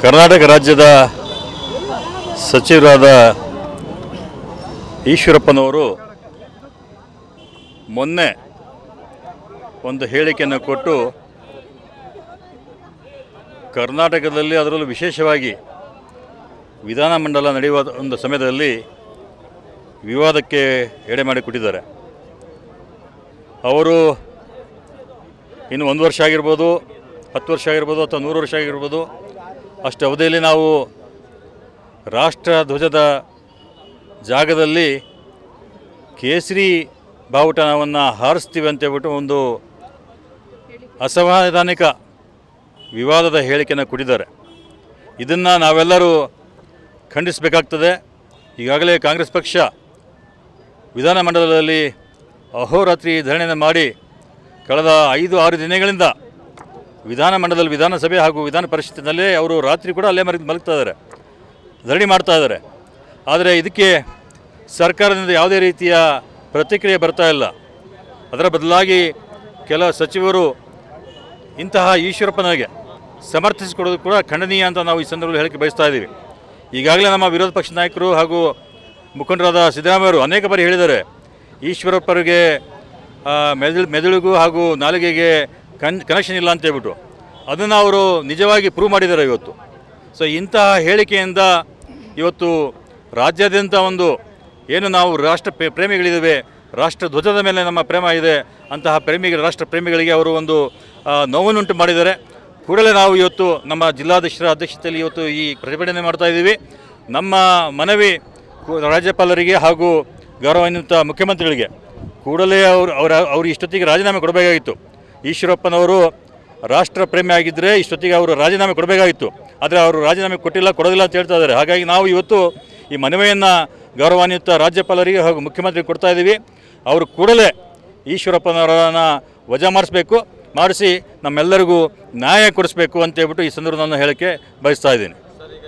ಕರ್ನಾಟಕ ರಾಜ್ಯದ ಸಚಿವರಾದ ಈಶ್ವರಪ್ಪನವರು ಮೊನ್ನೆ ಒಂದು ಹೇಳಿಕೆಯನ್ನು ಕೊಟ್ಟು ಕರ್ನಾಟಕದಲ್ಲಿ ಅದರಲ್ಲೂ ವಿಶೇಷವಾಗಿ ವಿಧಾನಮಂಡಲ ನಡೆಯುವ ಒಂದು ಸಮಯದಲ್ಲಿ ವಿವಾದಕ್ಕೆ ಎಡೆ ಮಾಡಿಕೊಟ್ಟಿದ್ದಾರೆ. ಅವರು ಇನ್ನು 1 ವರ್ಷ ಆಗಿರ್ಬೋದು, 10 ವರ್ಷ ಆಗಿರ್ಬೋದು, ಅಥವಾ 100 ವರ್ಷ ಆಗಿರ್ಬೋದು, ಅಷ್ಟು ಅವಧಿಯಲ್ಲಿ ನಾವು ರಾಷ್ಟ್ರ ಧ್ವಜದ ಜಾಗದಲ್ಲಿ ಕೇಸರಿ ಬಾವುಟವನ್ನು ಹಾರಿಸ್ತೀವಿ ಅಂತೇಳ್ಬಿಟ್ಟು ಒಂದು ಅಸಂವಿಧಾನಿಕ ವಿವಾದದ ಹೇಳಿಕೆಯನ್ನು ಕೊಟ್ಟಿದ್ದಾರೆ. ಇದನ್ನು ನಾವೆಲ್ಲರೂ ಖಂಡಿಸಬೇಕಾಗ್ತದೆ. ಈಗಾಗಲೇ ಕಾಂಗ್ರೆಸ್ ಪಕ್ಷ ವಿಧಾನಮಂಡಲದಲ್ಲಿ ಅಹೋರಾತ್ರಿ ಧರಣಿಯನ್ನು ಮಾಡಿ ಕಳೆದ 5-6 ದಿನಗಳಿಂದ ವಿಧಾನಮಂಡಲದಲ್ಲಿ ವಿಧಾನಸಭೆ ಹಾಗೂ ವಿಧಾನ ಪರಿಷತ್ತಿನಲ್ಲೇ ಅವರು ರಾತ್ರಿ ಕೂಡ ಅಲ್ಲೇ ಮಲಗ್ತಾ ಇದ್ದಾರೆ, ಧರಣಿ ಮಾಡ್ತಾ ಇದ್ದಾರೆ. ಆದರೆ ಇದಕ್ಕೆ ಸರ್ಕಾರದಿಂದ ಯಾವುದೇ ರೀತಿಯ ಪ್ರತಿಕ್ರಿಯೆ ಬರ್ತಾ ಇಲ್ಲ. ಅದರ ಬದಲಾಗಿ ಕೆಲ ಸಚಿವರು ಇಂತಹ ಈಶ್ವರಪ್ಪನಿಗೆ ಸಮರ್ಥಿಸಿಕೊಡೋದು ಕೂಡ ಖಂಡನೀಯ ಅಂತ ನಾವು ಈ ಸಂದರ್ಭದಲ್ಲಿ ಹೇಳಿಕೆ ಬಯಸ್ತಾ ಇದ್ದೀವಿ. ಈಗಾಗಲೇ ನಮ್ಮ ವಿರೋಧ ಪಕ್ಷದ ನಾಯಕರು ಹಾಗೂ ಮುಖಂಡರಾದ ಸಿದ್ದರಾಮಯ್ಯವರು ಅನೇಕ ಬಾರಿ ಹೇಳಿದ್ದಾರೆ, ಈಶ್ವರಪ್ಪರಿಗೆ ಮೆದುಳಿಗೂ ಹಾಗೂ ನಾಲಿಗೆಗೆ ಕನೆಕ್ಷನ್ ಇಲ್ಲ ಅಂತ ಹೇಳ್ಬಿಟ್ಟು. ಅದನ್ನು ಅವರು ನಿಜವಾಗಿ ಪ್ರೂವ್ ಮಾಡಿದ್ದಾರೆ ಇವತ್ತು. ಸೊ ಇಂತಹ ಹೇಳಿಕೆಯಿಂದ ಇವತ್ತು ರಾಜ್ಯಾದ್ಯಂತ ಒಂದು ಏನು ನಾವು ರಾಷ್ಟ್ರ ಪ್ರೇಮಿಗಳಿದ್ದೇವೆ, ರಾಷ್ಟ್ರ ಧ್ವಜದ ಮೇಲೆ ನಮ್ಮ ಪ್ರೇಮ ಇದೆ, ಅಂತಹ ರಾಷ್ಟ್ರ ಪ್ರೇಮಿಗಳಿಗೆ ಅವರು ಒಂದು ನೋವನ್ನುಂಟು ಮಾಡಿದ್ದಾರೆ. ಕೂಡಲೇ ನಾವು ಇವತ್ತು ನಮ್ಮ ಜಿಲ್ಲಾಧ್ಯಕ್ಷರ ಅಧ್ಯಕ್ಷತೆಯಲ್ಲಿ ಇವತ್ತು ಈ ಪ್ರತಿಭಟನೆ ಮಾಡ್ತಾ ಇದ್ದೀವಿ. ನಮ್ಮ ಮನವಿ ರಾಜ್ಯಪಾಲರಿಗೆ ಹಾಗೂ ಗೌರವಾನ್ವಿತ ಮುಖ್ಯಮಂತ್ರಿಗಳಿಗೆ ಕೂಡಲೇ ಅವರು ಇಷ್ಟೊತ್ತಿಗೆ ರಾಜೀನಾಮೆ ಕೊಡಬೇಕಾಗಿತ್ತು. ಈಶ್ವರಪ್ಪನವರು ರಾಷ್ಟ್ರ ಪ್ರೇಮಿ ಆಗಿದ್ದರೆ ಇಷ್ಟೊತ್ತಿಗೆ ಅವರು ರಾಜೀನಾಮೆ ಕೊಡಬೇಕಾಗಿತ್ತು. ಆದರೆ ಅವರು ರಾಜೀನಾಮೆ ಕೊಡೋದಿಲ್ಲ ಅಂತ ಹೇಳ್ತಾ ಇದ್ದಾರೆ. ಹಾಗಾಗಿ ನಾವು ಇವತ್ತು ಈ ಮನವಿಯನ್ನು ಗೌರವಾನ್ವಿತ ರಾಜ್ಯಪಾಲರಿಗೆ ಹಾಗೂ ಮುಖ್ಯಮಂತ್ರಿಗೆ ಕೊಡ್ತಾ ಇದ್ದೀವಿ. ಅವರು ಕೂಡಲೇ ಈಶ್ವರಪ್ಪನವರನ್ನು ವಜಾ ಮಾಡಿಸಿ ನಮ್ಮೆಲ್ಲರಿಗೂ ನ್ಯಾಯ ಕೊಡಿಸಬೇಕು ಅಂತೇಳ್ಬಿಟ್ಟು ಈ ಸಂದರ್ಭವನ್ನು ಹೇಳೋಕ್ಕೆ ಬಯಸ್ತಾ ಇದ್ದೀನಿ.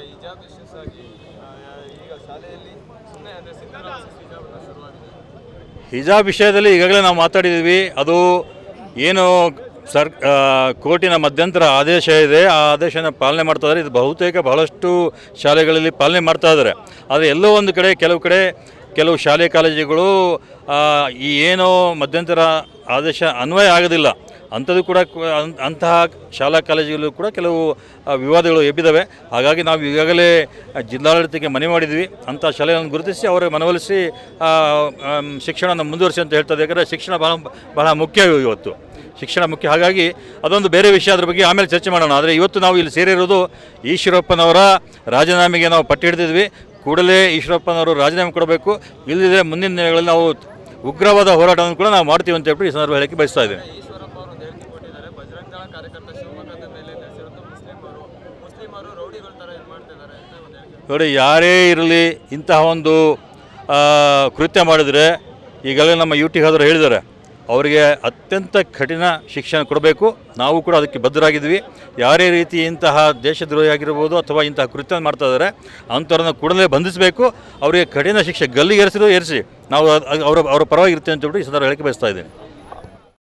ಹಿಜಾಬ್ ವಿಷಯದಲ್ಲಿ ಈಗಾಗಲೇ ನಾವು ಮಾತಾಡಿದ್ದೀವಿ. ಅದು ಏನು ಕೋರ್ಟಿನ ಮಧ್ಯಂತರ ಆದೇಶ ಇದೆ, ಆ ಆದೇಶನ ಪಾಲನೆ ಮಾಡ್ತಾ ಇದ್ದಾರೆ. ಇದು ಬಹುತೇಕ ಬಹಳಷ್ಟು ಶಾಲೆಗಳಲ್ಲಿ ಪಾಲನೆ ಮಾಡ್ತಾ ಇದ್ದಾರೆ. ಆದರೆ ಎಲ್ಲೋ ಒಂದು ಕಡೆ ಕೆಲವು ಶಾಲೆ ಕಾಲೇಜುಗಳು ಈ ಏನೋ ಮಧ್ಯಂತರ ಆದೇಶ ಅನ್ವಯ ಆಗೋದಿಲ್ಲ ಅಂತಹ ಶಾಲಾ ಕಾಲೇಜುಗಳು ಕೂಡ ಕೆಲವು ವಿವಾದಗಳು ಎಬ್ಬಿದ್ದಾವೆ. ಹಾಗಾಗಿ ನಾವು ಈಗಾಗಲೇ ಜಿಲ್ಲಾಡಳಿತಕ್ಕೆ ಮನವಿ ಮಾಡಿದ್ವಿ, ಅಂಥ ಶಾಲೆಗಳನ್ನು ಗುರುತಿಸಿ ಅವರ ಮನವೊಲಿಸಿ ಶಿಕ್ಷಣವನ್ನು ಮುಂದುವರಿಸಿ ಅಂತ ಹೇಳ್ತದೆ. ಯಾಕಂದರೆ ಶಿಕ್ಷಣ ಬಹಳ ಮುಖ್ಯ, ಇವತ್ತು ಶಿಕ್ಷಣ ಮುಖ್ಯ. ಹಾಗಾಗಿ ಅದೊಂದು ಬೇರೆ ವಿಷಯ, ಅದ್ರ ಬಗ್ಗೆ ಆಮೇಲೆ ಚರ್ಚೆ ಮಾಡೋಣ. ಆದರೆ ಇವತ್ತು ನಾವು ಇಲ್ಲಿ ಸೇರಿರೋದು ಈಶ್ವರಪ್ಪನವರ ರಾಜೀನಾಮೆಗೆ ನಾವು ಪಟ್ಟು ಹಿಡಿದಿದ್ವಿ. ಕೂಡಲೇ ಈಶ್ವರಪ್ಪನವರು ರಾಜೀನಾಮೆ ಕೊಡಬೇಕು, ಇಲ್ಲದಿದ್ದರೆ ಮುಂದಿನ ದಿನಗಳಲ್ಲಿ ನಾವು ಉಗ್ರವಾದ ಹೋರಾಟವನ್ನು ಕೂಡ ನಾವು ಮಾಡ್ತೀವಿ ಅಂತ ಹೇಳ್ಬಿಟ್ಟು ಈ ಸಂದರ್ಭ ಹೇಳಕ್ಕೆ ಬಯಸ್ತಾ ಇದ್ದೇನೆ. ನೋಡಿ, ಯಾರೇ ಇರಲಿ ಇಂತಹ ಒಂದು ಕೃತ್ಯ ಮಾಡಿದರೆ ಈಗಾಗಲೇ ನಮ್ಮ ಯುಟಿ ಆದರೂ ಹೇಳಿದ್ದಾರೆ, ಅವರಿಗೆ ಅತ್ಯಂತ ಕಠಿಣ ಶಿಕ್ಷಣ ಕೊಡಬೇಕು. ನಾವು ಕೂಡ ಅದಕ್ಕೆ ಬದ್ಧರಾಗಿದ್ವಿ. ಯಾರೇ ರೀತಿ ಇಂತಹ ದೇಶದ್ರೋಹಿ ಆಗಿರ್ಬೋದು ಅಥವಾ ಇಂತಹ ಕೃತ್ಯ ಮಾಡ್ತಾ ಇದ್ದಾರೆ ಅಂಥವ್ರನ್ನ ಕೂಡಲೇ ಬಂಧಿಸಬೇಕು. ಅವರಿಗೆ ಕಠಿಣ ಶಿಕ್ಷೆ ಗಲ್ಲಿಗೆ ಏರಿಸಿ ನಾವು ಅವರ ಪರವಾಗಿರ್ತೀವಿ ಅಂತ ಹೇಳ್ಬಿಟ್ಟು ಈ ಸಂದರ್ಭ ಹೇಳಿಕೆ ಬಯಸ್ತಾ ಇದ್ದೀನಿ.